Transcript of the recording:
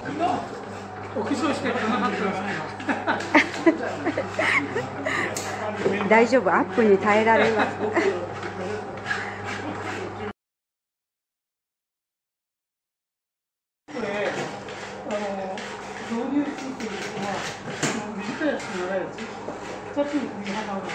お化粧してこなかったら大丈夫、アップに耐えられます。 これ導入数というのは短いやつと長いやつ2つに組み幅が